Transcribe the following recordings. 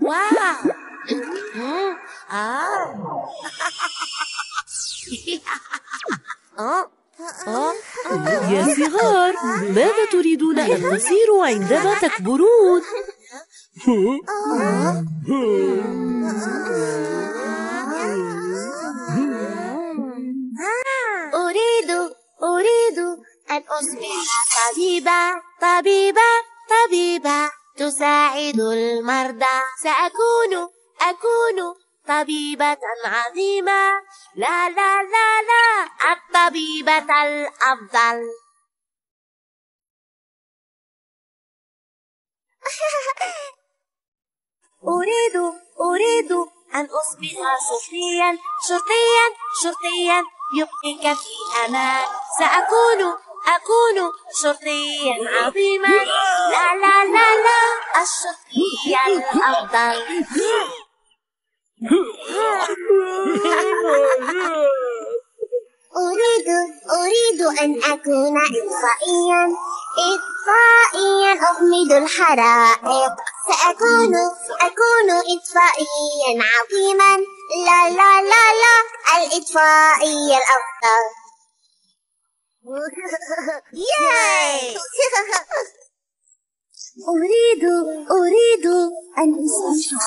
واو. آه. يا صغار، ماذا تريدون أن تصيروا عندما تكبرون؟ أريد أن أصبح طبيبة تساعد المرضى. أكون طبيبة عظيمة. لا لا لا لا، الطبيبة الأفضل. أريد أن أصبح شرطيا يبقيك في أمان. أكون شرطيا عظيما. لا لا لا لا، الشرطي الأفضل. أريد أن أكون إطفائيا أغمد الحرائق. سأكون إطفائيا عظيما. لا لا لا لا، الإطفائي الأفضل. أريد أن أصبح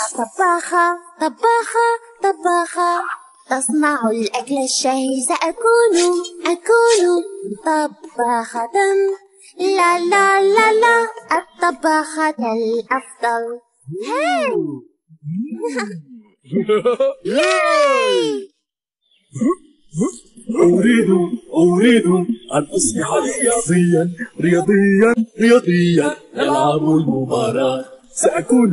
طباخة تصنع الأكل الشهي. أكون طباخة. لا لا لا لا، الطباخة الأفضل. أريد أن أصبح رياضيا يلعب المباراة. سأكون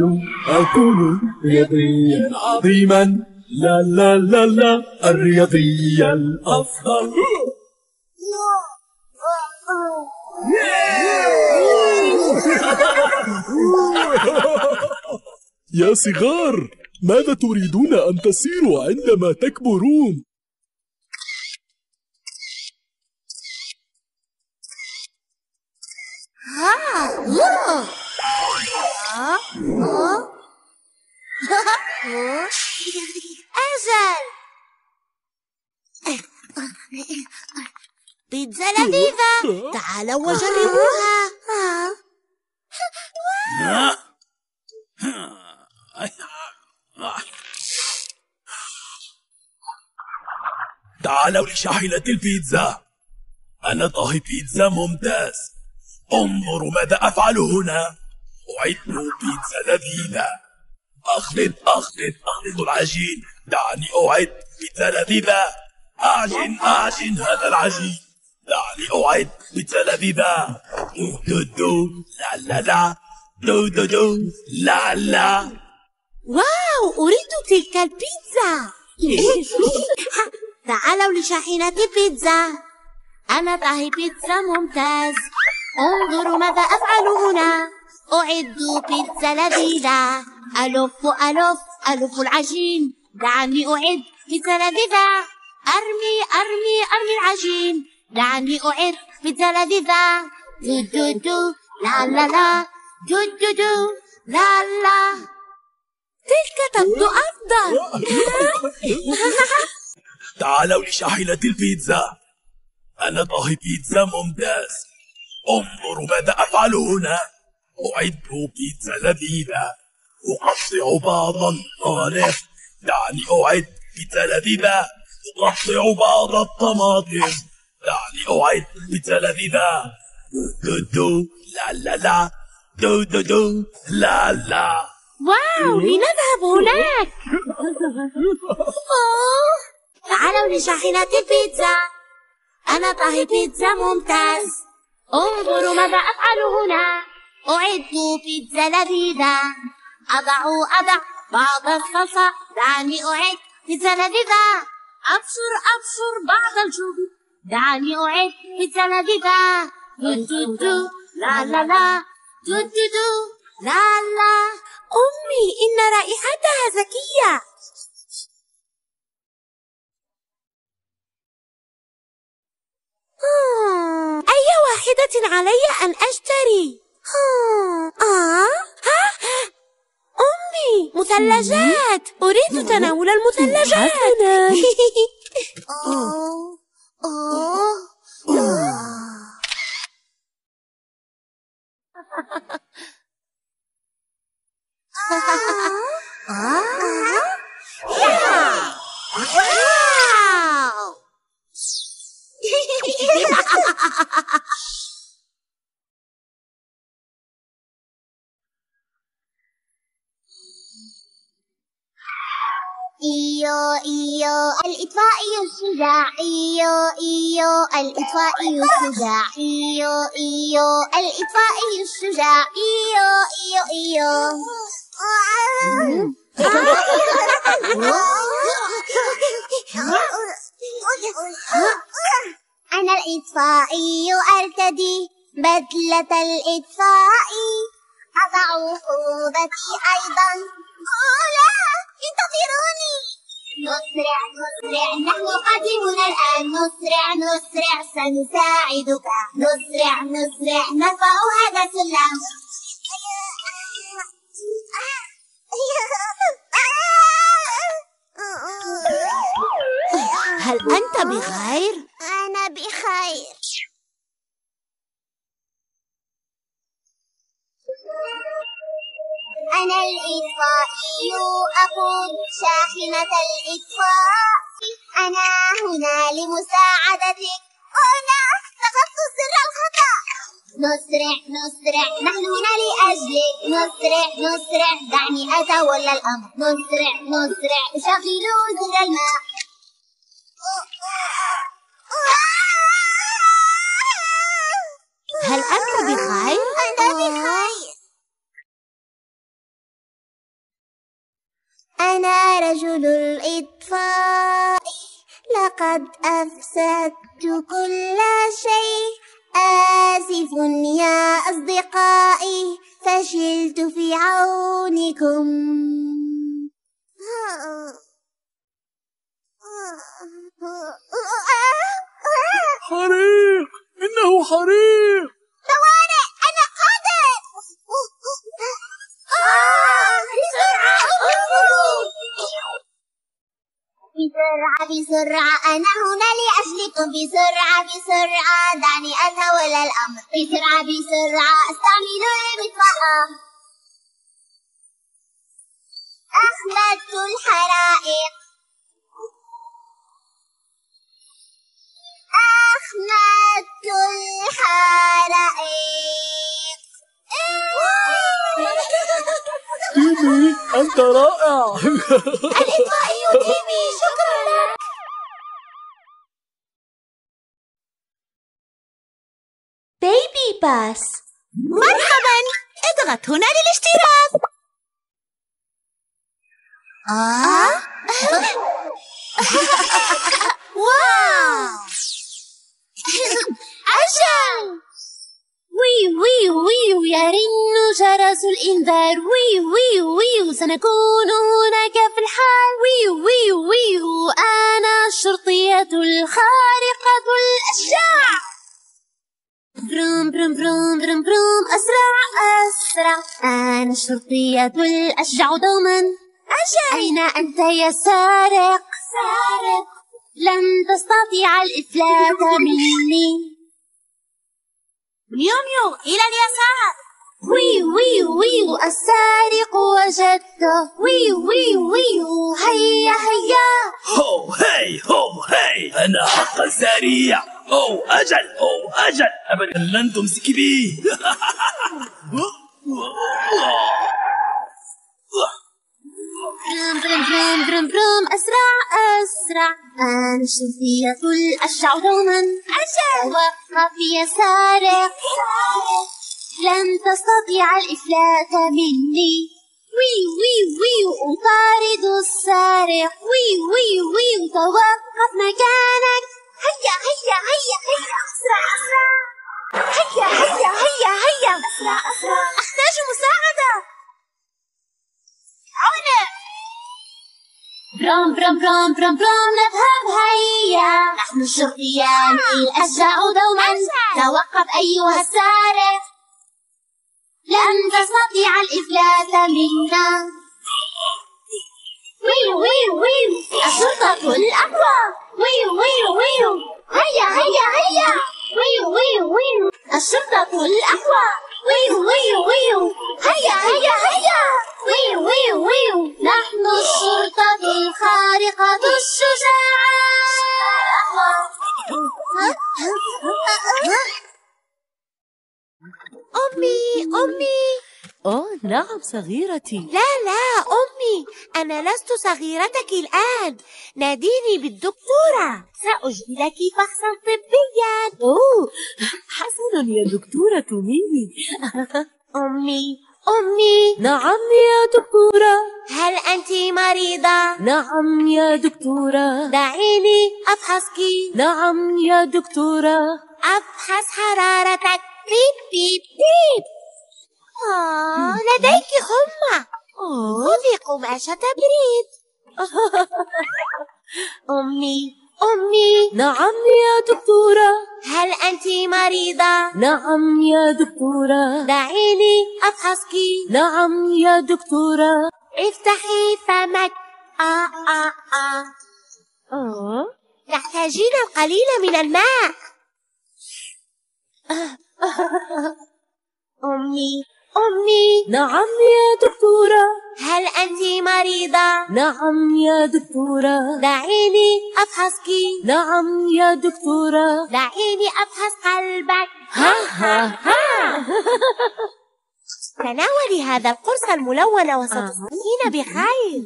رياضيا عظيما. لا لا لا لا، الرياضي الأفضل. يا صغار، ماذا تريدون أن تصيروا عندما تكبرون؟ أجل، بيتزا لذيذة، تعالوا وجربوها. تعالوا لشاحنة البيتزا. أنا طاهي بيتزا ممتاز. انظروا ماذا أفعل هنا. أعد بيتزا لذيذة. أخلط العجين. دعني أعد بيتزا لذيذة. أعجن هذا العجين. دعني أعد بيتزا لذيذة. دو لا لا لا، دو لا لا. واو، أريد تلك البيتزا. تعالوا لشاحنة البيتزا. أنا طاهي بيتزا ممتاز. انظروا ماذا أفعل هنا. أعد بيتزا لذيذة. ألف العجين. دعني أعد بيتزا لذيذة. أرمي العجين. دعني أعد بيتزا لذيذة. دو لا لا لا، دو لا لا. تلك تبدو أفضل. تعالوا لشاحنة البيتزا. أنا طاهي بيتزا ممتاز. انظروا ماذا أفعل هنا. أعد بيتزا لذيذة. أقطع بعض الطماطم. دعني أعد بيتزا لذيذة. أقطع بعض الطماطم. دعني أعد بيتزا لذيذة. دو لا لا لا، دو لا لا. واو، لنذهب هناك. تعالوا لشاحنة البيتزا. أنا طاهي بيتزا ممتاز. انظروا ماذا أفعل هنا. أعد بيتزا لذيذة. أضع بعض الصلصة. دعني أعد بيتزا لذيذة. أبشر بعض الجبن. دعني أعد بيتزا لذيذة. دو لا لا لا، دو لا لا. أمي، إن رائحتها زكية. أي واحدة علي أن أشتري؟ أمي، المثلجات. أريد تناول المثلجات. حسناً. إيو إيو الإطفائي الشجاع، إيو إيو الإطفائي الشجاع، إيو إيو الإطفائي الشجاع، إيو إيو إيو. أنا الإطفائي أرتدي بدلة الإطفاء، أضع خوذتي أيضا. لا انتظروني. نسرع نسرع نحن قادمون الآن. نسرع نسرع سنساعدك. نسرع نسرع نرفع هذا السلم. هل أنت بخير؟ أنا بخير. أنا الإطفائي أقود شاحنة الإطفاء. أنا هنا لمساعدتك. أنا فقدت سر الخطأ. نسرع نسرع نحن هنا لأجلك. نسرع نسرع دعني أتولى الأمر. نسرع نسرع شغلوا زر الماء. هل أنت بخير؟ أنا بخير. أنا رجل الإطفاء. لقد أفسدت كل شيء. آسف يا أصدقائي، فشلت في عونكم. حريق! إنه حريق! طوارئ، أنا قادر. بسرعة بسرعة أنا هنا لأجلكم. بسرعة بسرعة دعني أتولى الأمر. بسرعة بسرعة أستعمل المطفأة. أخمدت الحرائق. أخمدت الحرائق. تيمي، أنت رائع! الإطفائي تيمي، شكرا لك. بيبي باس. مرحبا، اضغط هنا للاشتراك. واو. أجل. ويو ويو ويو يرن جرس الإنذار. ويو ويو ويو سنكون هناك في الحال. ويو ويو ويو أنا الشرطية الخارقة الأشجع. بروم بروم بروم بروم بروم أسرع أسرع. أنا الشرطية الأشجع دوما. أجل. أين أنت يا سارق؟ سارق. لن تستطيع الإفلات مني. ميو ميو إلى اليسار. ويو ويو ويو السارق وجدته. ويو ويو ويو هيا هيا. هو هي أنا حقا سريع. أو أجل أبدا لن تمسك بي. بروم بروم بروم بروم بروم أسرع أسرع. أنا الشرطية الأشجع دوما. أجل. توقف يا سارق. لن تستطيع الإفلات مني. ويو ويو ويو أطارد السارق. ويو ويو ويو توقف مكانك. هيا هيا هيا هيا أسرع أسرع. هيا هيا هيا هيا أسرع أسرع. أحتاج مساعدة. عونة. بروم بروم بروم بروم بروم نذهب هيا. نحن الشرطيان الأشجع دوما. توقف أيها السارق. لن تستطيع الإفلات منا. ويو ويو ويو الشرطة الأقوى ويو ويو ويو هيا هيا هيا ويو ويو ويو الشرطة الأقوى ويو ويو ويو هيا هيا هيا ويو ويو ويو نحن الشرطة الخارقة الشجاعة. أمي نعم صغيرتي. لا أمي، أنا لست صغيرتك الآن، ناديني بالدكتورة، سأجري لك فحصا طبيا. حسن يا دكتورة ميمي. أمي نعم يا دكتورة. هل أنت مريضة؟ نعم يا دكتورة. دعيني أفحصك. نعم يا دكتورة. أفحص حرارتك. بيب بيب بيب. لديك حمى. خذي قماشة بريد. أمي نعم يا دكتورة. هل أنت مريضة؟ نعم يا دكتورة. دعيني أفحصك. نعم يا دكتورة. افتحي فمك. تحتاجين القليل من الماء. أمي نعم يا دكتورة. هل أنت مريضة؟ نعم يا دكتورة. دعيني أفحصك. نعم يا دكتورة. دعيني أفحص قلبك. تناولي هذا القرص الملون وستصبحين بخير.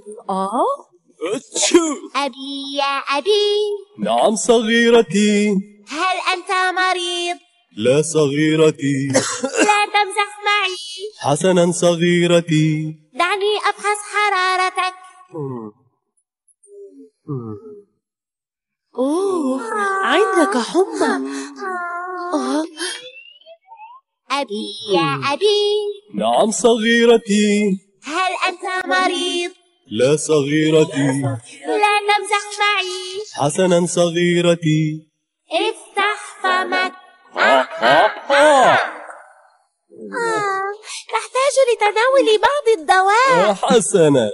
أبي يا أبي. نعم صغيرتي. هل أنت مريض؟ لا صغيرتي. لا تمزح معي. حسنا صغيرتي. دعني أفحص حرارتك. عندك حمى. أبي يا أبي. نعم صغيرتي. هل أنت مريض؟ لا صغيرتي. لا تمزح معي. حسنا صغيرتي. افتح فمك. تحتاج لتناول بعض الدواء. حسنا.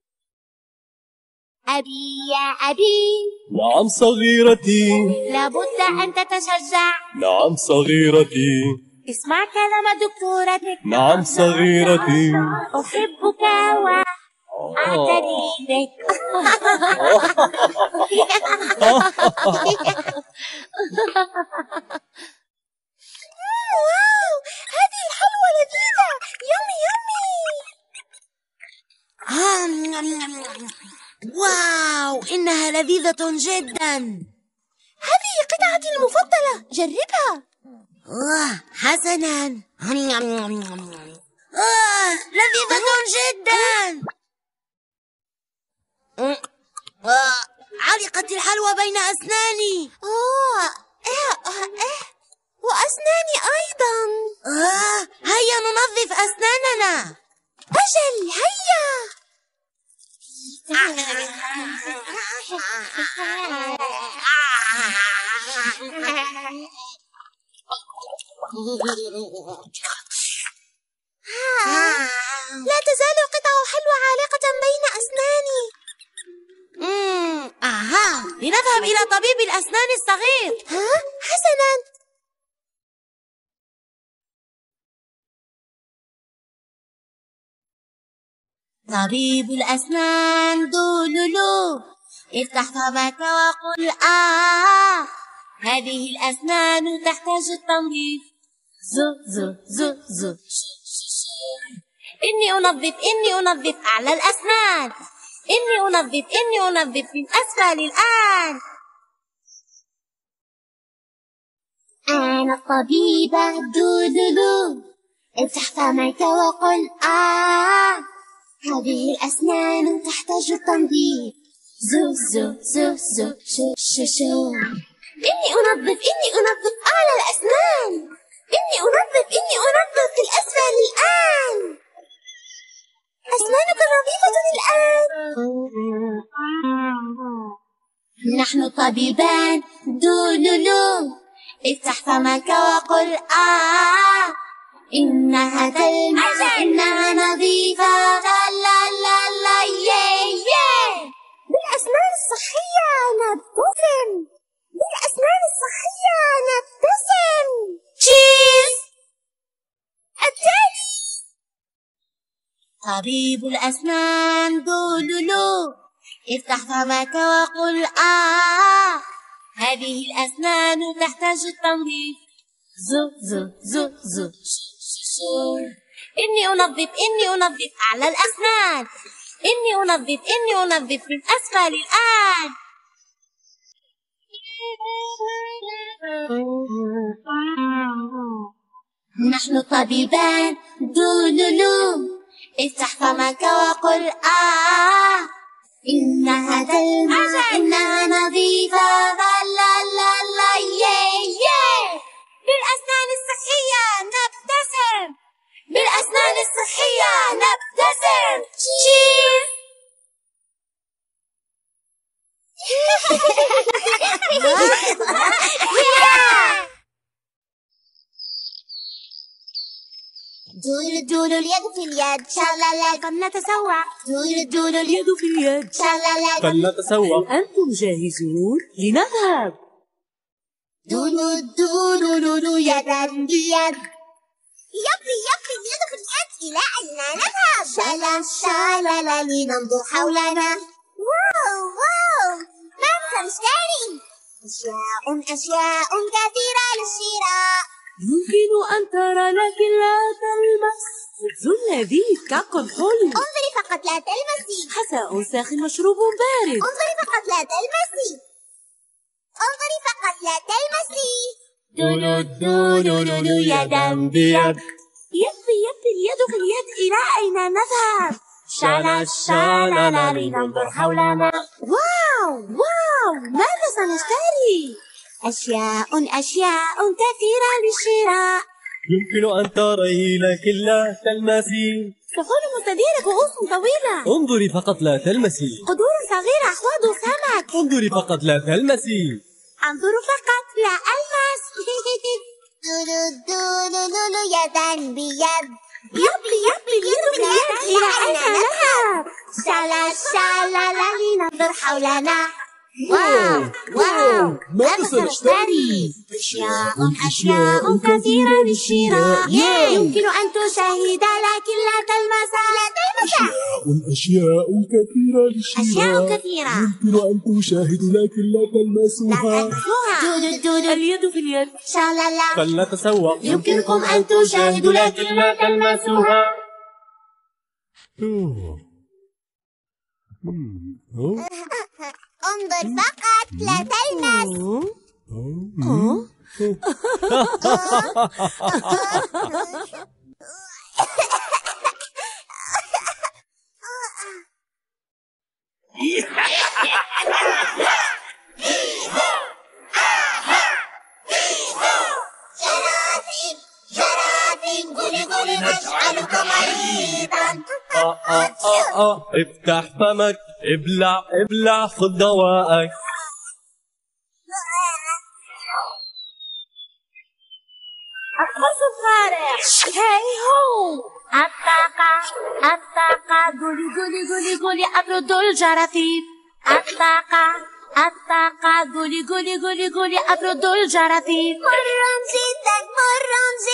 أبي يا أبي. نعم صغيرتي. لابد أن تتشجع. نعم صغيرتي. اسمع كلام دكتورتك. نعم صغيرتي. أحبك وأعتني بك. واو، هذه الحلوى لذيذة. يمي واو، إنها لذيذة جدا. هذه قطعتي المفضلة، جربها. حسنا. لذيذة جدا. علقت الحلوى بين أسناني. وأسناني أيضا. هيا ننظف أسناننا. أجل، هيا. لا تزال قطع حلوى عالقة بين أسناني. لنذهب إلى طبيب الأسنان الصغير. حسناً. طبيب الأسنان دولولو، افتح فمك وقل هذه الأسنان تحتاج التنظيف. زو إني أنظف أعلى الأسنان. إني أنظف من أسفل الآن. أنا الطبيبة دودولو، افتح فمك وقل هذه الأسنان تحتاج التنظيف. زو شو. إني أنظف أعلى الأسنان. إني أنظف الأسفل الآن. أسنانك نظيفة الآن. نحن الطبيبان دولولو، افتح فمك وقل إنها تلمع، إنها نظيفة. لا لا لا لا يه يه. طبيب الأسنان دولولو، افتح فمك وقل هذه الأسنان تحتاج التنظيف. زو زو زو زو شو. إني أنظف أعلى الأسنان، إني أنظف من أسفل الآن. نحن الطبيبان دولولو، افتح فمك وقل إن هذا الماء إنها نظيفة. لا لا لا يه. بالأسنان الصحية نبتسم، بالأسنان الصحية نبتسم. تشيز. دولو اليد في اليد، شلالا فلنتسوق. دولو اليد في اليد، شلالا فلنتسوق. أنتم جاهزون؟ لنذهب. دولو يدا بيد. يب اليد في اليد، إلى أين نذهب؟ شلالا لننظر حولنا. واو ماذا سنشتري؟ أشياء كثيرة للشراء. يمكن أن ترى لكن لا تلمس. خبز لذيذ كحول. انظري فقط لا تلمسي. حساء ساخن مشروب بارد. انظري فقط لا تلمسي. دولو يدا بيد. يب اليد في اليد، إلى أين نذهب؟ شالا لننظر حولنا. واو ماذا سنشتري؟ أشياء كثيرة للشراء. يمكن أن تريه لكن لا تلمسي. سفن مستديرة، كؤوس طويلة. انظري فقط لا تلمسي. قدور صغيرة، أحواض سمك. انظري فقط لا تلمسي. أنظر فقط لا ألمس. دولو يدا بيد. يب اليد في اليد، إلى أين نذهب؟ شالا لننظر حولنا. واو ماذا سنشتري؟ أشياء كثيرة للشراء. يمكن أن تشاهد لكن لا تلمس. أشياء كثيرة للشراء. يمكن أن تشاهد لكن لا تلمسها. دولو اليد في اليد، شلالا فلنتسوق. يمكنكم أن تشاهدوا لكن لا تلمسوها. انظر فقط لا تلمس. جراثيم قولي نجعلك مريضا. افتح فمك، ابلع خذ دواءك. القرص الفارغ. هاي هو الطاقة قولي أطرد الجراثيم. الطاقة قولي أطرد الجراثيم. مر جدا مر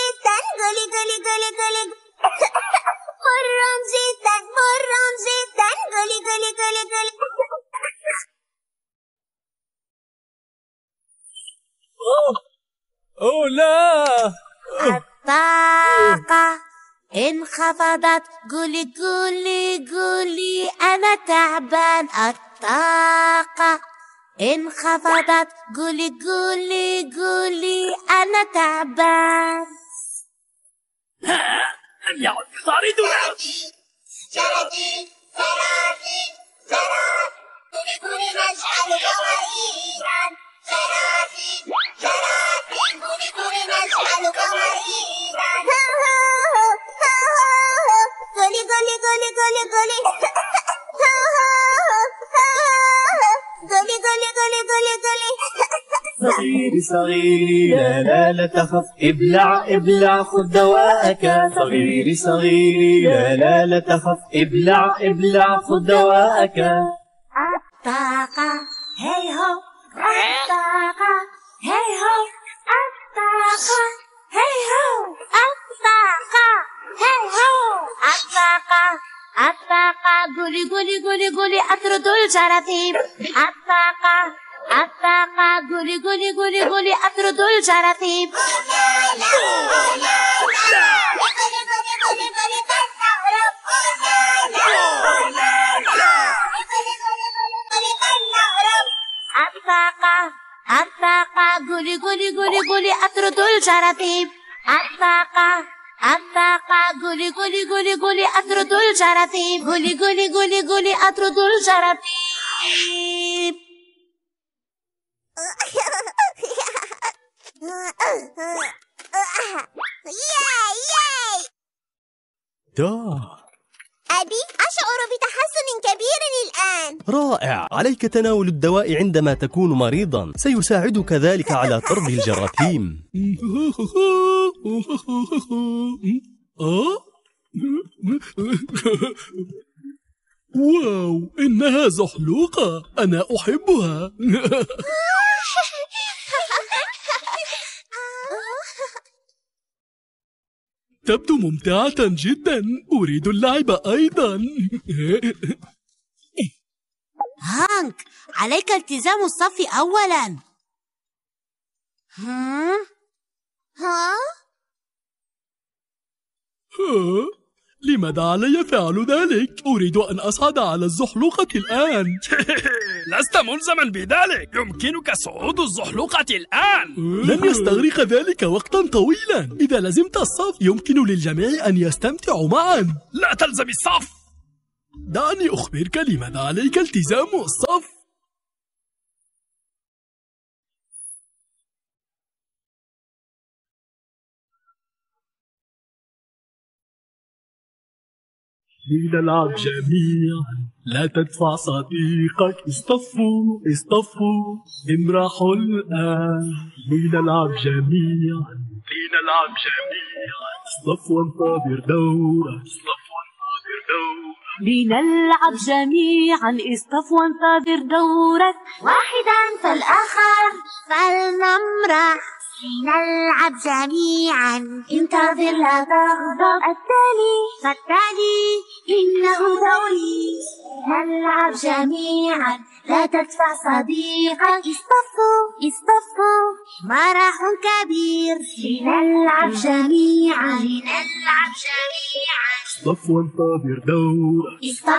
جدا قولي. أوه لا. الطاقة انخفضت. قولي أنا تعبان. الطاقة انخفضت. قولي أنا تعبان. لم يعد يطاردنا. جراثيم قولي نجعلك مريضا. جراثيم قولي نجعلك مريضا. صغيري لا تخف. ابلع خذ دواءك. صغيري لا تخف. ابلع خذ دواءك. الطاقة هاي هو. الطاقة هاي هو. الطاقة هاي هو. الطاقة هاي هو. الطاقة قولي قولي قولي قولي أطرد الجراثيم. الطاقة قولي قولي قولي قولي أطرد الجراثيم. الطاقة قولي قولي قولي قولي أطرد الجراثيم. الطاقة قولي قولي قولي قولي أطرد الجراثيم. قولي قولي قولي قولي أطرد الجراثيم. أبي أشعر بتحسن كبير الآن. رائع، عليك تناول الدواء عندما تكون مريضا، سيساعدك ذلك على طرد الجراثيم. واو، إنها زحلوقة، أنا أحبها. تبدو ممتعة جدا، أريد اللعب أيضا. هانك، عليك التزام الصف أولاً. لماذا علي فعل ذلك؟ أريد أن أصعد على الزحلوقة الآن. لست ملزما بذلك، يمكنك صعود الزحلوقة الآن. لن يستغرق ذلك وقتا طويلا. إذا لزمت الصف يمكن للجميع أن يستمتعوا معا. لا تلزم الصف. دعني أخبرك لماذا عليك التزام الصف. لنلعب جميعا، لا تدفع صديقك. اصطفوا امرحوا الآن. لنلعب جميعا، اصطف وانتظر دورك. لنلعب جميعا، اصطف وانتظر دورك. واحدا فالآخر فلنمرح. لنلعب جميعا، انتظر لا تغضب. فالتالي إنه دوري. نلعب جميعا، لا تدفع صديقك. اصطفوا مرح كبير. لنلعب جميعا، اصطف وانتظر دورك.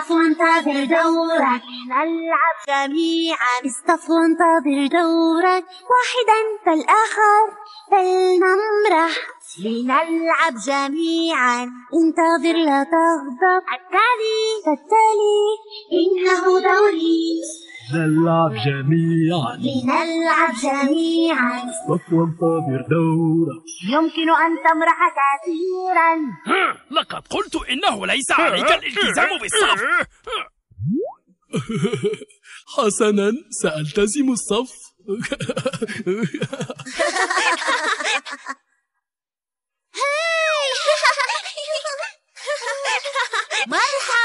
لنلعب جميعا، اصطف وانتظر دورك. واحدا فالآخر فلنمرح. لنلعب جميعا، انتظر لا تغضب. فالتالي إنه دوري. نلعب جميعا، اصطف وانتظر دورك. يمكن أن تمرح كثيرا. لقد قلت إنه ليس عليك الالتزام بالصف. حسنا، سألتزم الصف. مرحى.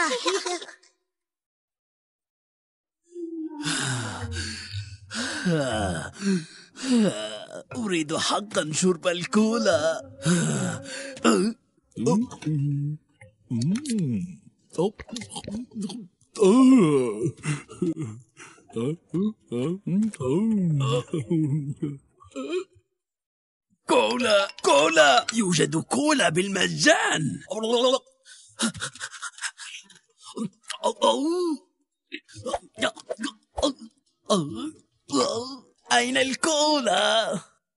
أريد حقا شرب الكولا. كولا، يوجد كولا بالمجان. أين الكولا؟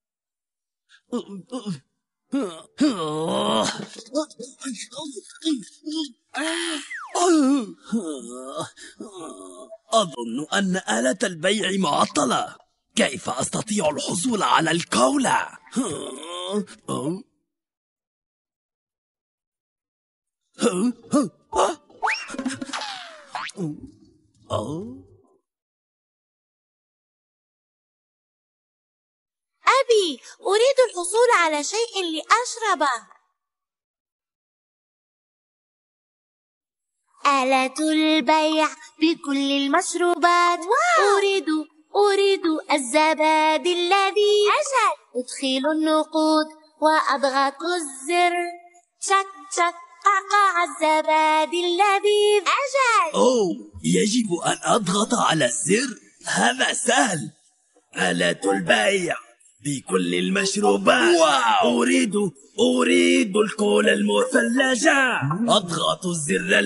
أظن أن آلة البيع معطلة. كيف أستطيع الحصول على الكولا؟ أبي، أريد الحصول على شيء لأشربه. آلة البيع بكل المشروبات. أريد الزبادي الذي أدخل النقود وأضغط الزر. تشك تشك قعقع الزبادي اللذيذ. أجل. يجب أن أضغط على الزر. هذا سهل. آلة البيع بكل المشروبات. واو. أريد الكولا المثلجة. أضغط الزر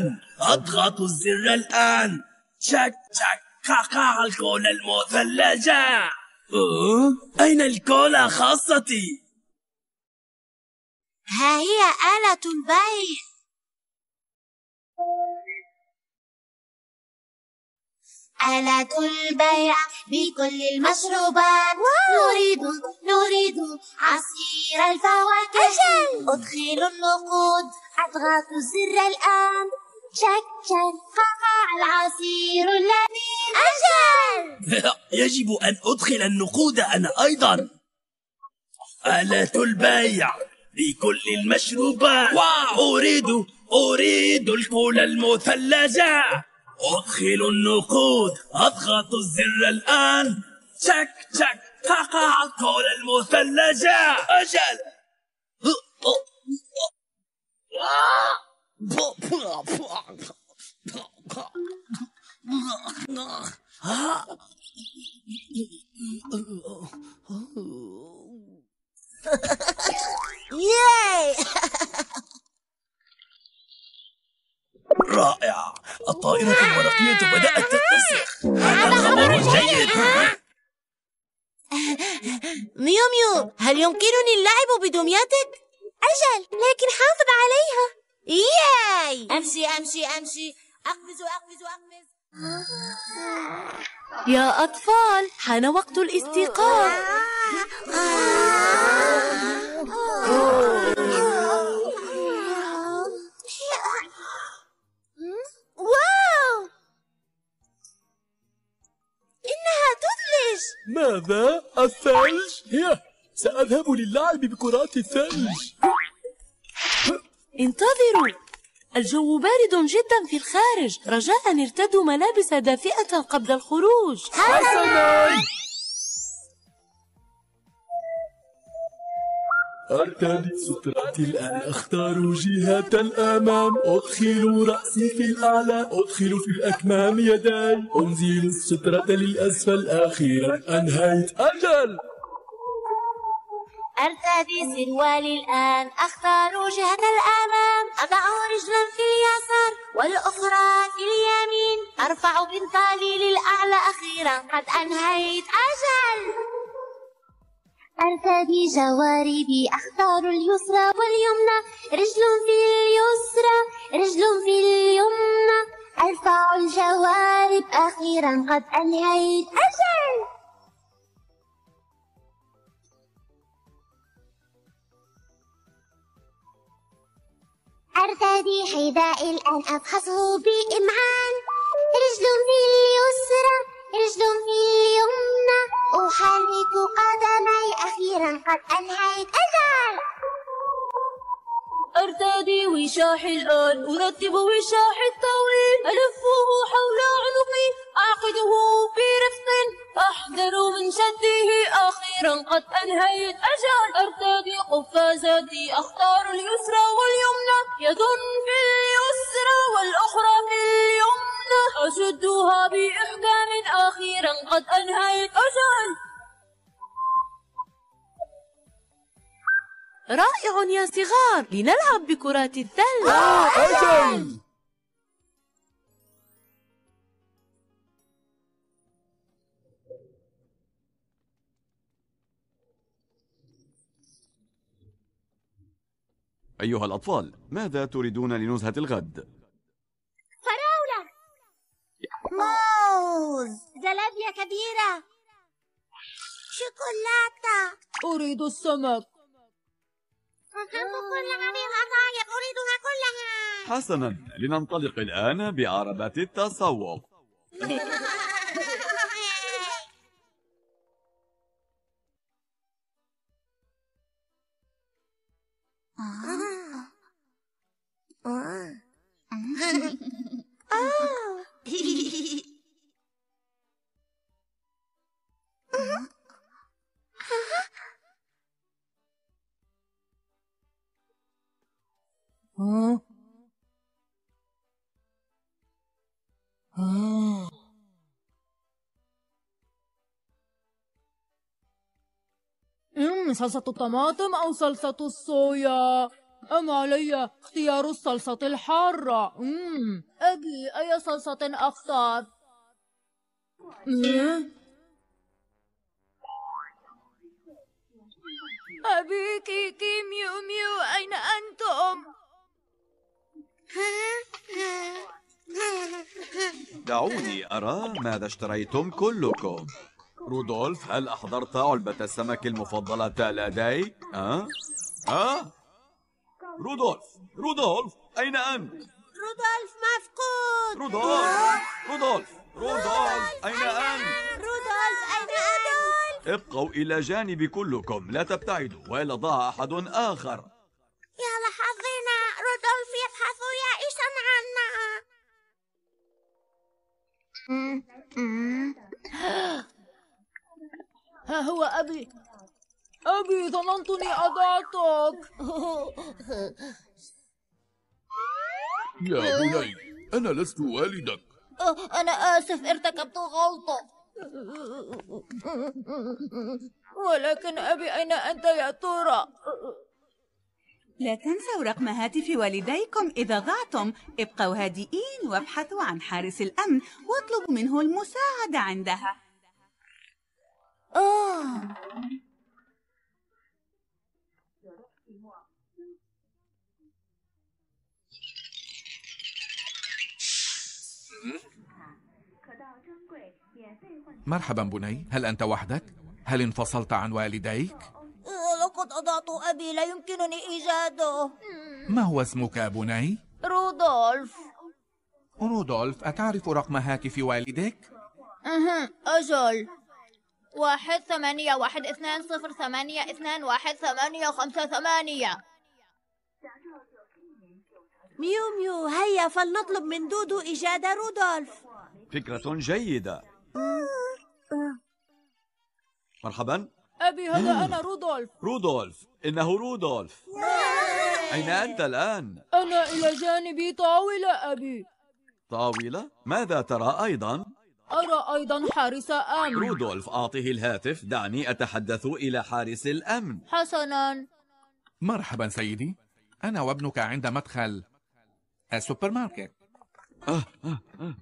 الآن. تشك قعقع الكولا المثلجة. أين الكولا خاصتي؟ ها هي آلة البيع. آلة البيع بكل المشروبات. نريد عصير الفواكه. أجل. أدخل النقود. أضغط الزر الآن. تشك قعقع العصير اللذيذ. أجل. يجب أن أدخل النقود أنا أيضا. آلة البيع بكل المشروبات. أريد الكولا المثلجة. أدخل النقود. أضغط الزر الآن. تشك قعقع الكولا المثلجة. أجل. ياي. رائع. الطائرة الورقية بدأت تتسخ. هذا خبر جيد. ميو، هل يمكنني اللعب بدميتك؟ أجل، لكن حافظ عليها. ياي. أمشي. أقفز. يا أطفال، حان وقت الاستيقاظ. واو، إنها تثلج. ماذا؟ الثلج؟ سأذهب للعب بكرات الثلج. انتظروا، الجو بارد جدا في الخارج. رجاء ارتدوا ملابس دافئة قبل الخروج. حسناً. أرتدي سترتي الآن. أختار جهة الأمام. أدخل رأسي في الأعلى. أدخل في الأكمام يداي. أنزل السترة للأسفل. أخيرا أنهيت. أجل. أرتدي سروالي الآن. أختار جهة الأمام. أضع رجلا في اليسار والأخرى في اليمين. أرفع بنطالي للأعلى. أخيرا قد أنهيت. أجل. أرتدي جواربي. أختار اليسرى واليمنى. رجل في اليسرى رجل في اليمنى. أرفع الجوارب. أخيرا قد أنهيت. أجل. أرتدي حذائي الآن. أفحصه بإمعان. رجل في اليسرى رجل في اليمنى. أحرك قدمي. أخيرا قد أنهيت. أجل. أرتدي وشاحي الآن. أرتب وشاحي الطويل. ألفه حول عنقي. أعقده في رفق. أحذر من شده. أخيرا قد أنهيت. أجل. أرتدي قفازاتي. أختار اليسرى واليمنى. يد في اليسرى والأخرى في اليمنى. أشدها بإحكام. أخيرا قد أنهيت. أجل. رائع يا صغار، لنلعب بكرات الثلج. أجل. أيها الأطفال، ماذا تريدون لنزهة الغد؟ فراولة. موز. زلابية كبيرة. شوكولاتة. أريد السمك. أحب كل هذه القطايف. أريدها كلها. حسناً، لننطلق الآن بعربة التسوق. صلصة الطماطم أو صلصة الصويا؟ أم علي اختيار الصلصة الحارة؟ أبي أي صلصة أختار؟ أبي كيكي ميو ميو أين أنتم؟ دعوني أرى ماذا اشتريتم كلكم. رودولف، هل أحضرت علبة السمك المفضلة لديك؟ رودولف أين أنت؟ رودولف مفقود. رودولف أين أنت؟ رودولف أين أنت؟ ابقوا إلى جانبي كلكم، لا تبتعدوا ولا ضاع أحد آخر. يا لحظنا، رودولف يبحث يائسا عنا. ها هو أبي. ظننتني أضعتك. يا بني، أنا لست والدك. أنا آسف، ارتكبت غلطة. ولكن أبي أين أنت يا ترى؟ لا تنسوا رقم هاتف والديكم إذا ضعتم. ابقوا هادئين وابحثوا عن حارس الأمن واطلبوا منه المساعدة عندها. مرحبا بني، هل أنت وحدك؟ هل انفصلت عن والديك؟ لقد أضعت أبي، لا يمكنني إيجاده. ما هو اسمك يا بني؟ رودولف، أتعرف رقم هاتف والدك؟ أجل. 1-8-1-2-0-8-2-1-8-5-8. ميو ميو، هيا فلنطلب من دودو إيجاد رودولف. فكرة جيدة. مرحبا. أبي، هذا أنا رودولف، إنه رودولف. أين أنت الآن؟ أنا إلى جانبي طاولة أبي. طاولة؟ ماذا ترى أيضا؟ أرى أيضا حارس أمن. رودولف، أعطه الهاتف، دعني أتحدث إلى حارس الأمن. حسنا. مرحبا سيدي، أنا وابنك عند مدخل السوبر ماركت.